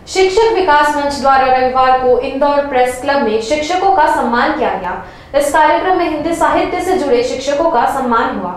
शिक्षक विकास मंच द्वारा रविवार को इंदौर प्रेस क्लब में शिक्षकों का सम्मान किया गया। इस कार्यक्रम में हिंदी साहित्य से जुड़े शिक्षकों का सम्मान हुआ।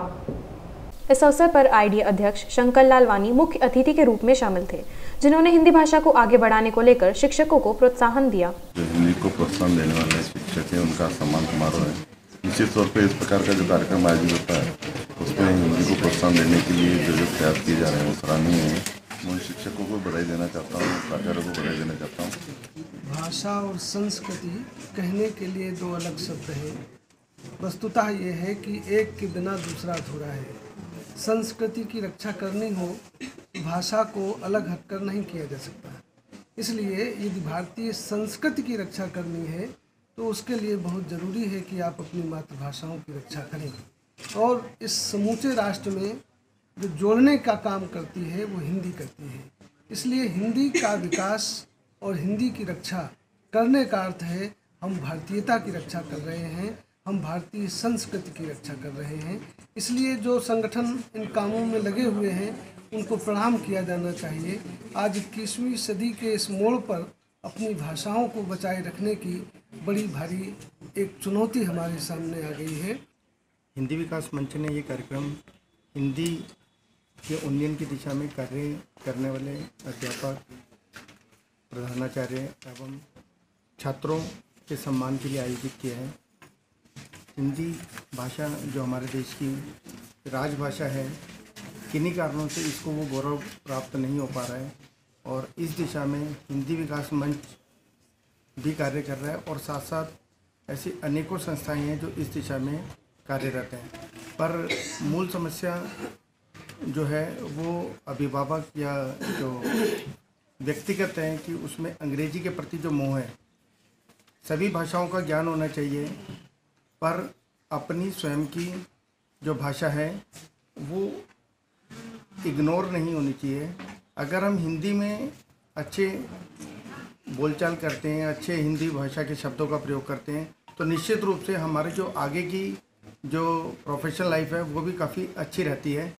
इस अवसर पर आईडी अध्यक्ष शंकर लालवानी मुख्य अतिथि के रूप में शामिल थे, जिन्होंने हिंदी भाषा को आगे बढ़ाने को लेकर शिक्षकों को प्रोत्साहन दिया। जो हिंदी को प्रोत्साहन देने वाले शिक्षक हैं, उनका सम्मान समारोह है। निश्चित तौर पर इस प्रकार का जो कार्यक्रम आयोजित होता है, उसमें हिंदी को प्रोत्साहन देने के लिए जो प्रयास किए जा रहे हैं वो सराहनीय है। मैं शिक्षकों को बधाई देना चाहता हूँ, प्राचार्यों को बधाई देना चाहता हूँ। भाषा और संस्कृति कहने के लिए दो अलग शब्द हैं। वस्तुतः ये है कि एक के बिना दूसरा अधूरा है। संस्कृति की रक्षा करनी हो, भाषा को अलग हटकर नहीं किया जा सकता। इसलिए यदि भारतीय संस्कृति की रक्षा करनी है तो उसके लिए बहुत ज़रूरी है कि आप अपनी मातृभाषाओं की रक्षा करें। और इस समूचे राष्ट्र में जो जोड़ने का काम करती है वो हिंदी करती है। इसलिए हिंदी का विकास और हिंदी की रक्षा करने का अर्थ है हम भारतीयता की रक्षा कर रहे हैं, हम भारतीय संस्कृति की रक्षा कर रहे हैं। इसलिए जो संगठन इन कामों में लगे हुए हैं उनको प्रणाम किया जाना चाहिए। आज 21वीं सदी के इस मोड़ पर अपनी भाषाओं को बचाए रखने की बड़ी भारी एक चुनौती हमारे सामने आ गई है। हिंदी विकास मंच ने ये कार्यक्रम हिंदी के उन्नयन की दिशा में कार्य करने वाले अध्यापक, प्रधानाचार्य एवं छात्रों के सम्मान के लिए आयोजित किया है। हिंदी भाषा जो हमारे देश की राजभाषा है, किन्हीं कारणों से इसको वो गौरव प्राप्त नहीं हो पा रहा है और इस दिशा में हिंदी विकास मंच भी कार्य कर रहा है और साथ साथ ऐसी अनेकों संस्थाएं हैं जो इस दिशा में कार्यरत हैं। पर मूल समस्या जो है वो अभिभावक या जो व्यक्तिगत है कि उसमें अंग्रेजी के प्रति जो मोह है। सभी भाषाओं का ज्ञान होना चाहिए, पर अपनी स्वयं की जो भाषा है वो इग्नोर नहीं होनी चाहिए। अगर हम हिंदी में अच्छे बोलचाल करते हैं, अच्छे हिंदी भाषा के शब्दों का प्रयोग करते हैं, तो निश्चित रूप से हमारे जो आगे की जो प्रोफेशनल लाइफ है वो भी काफ़ी अच्छी रहती है।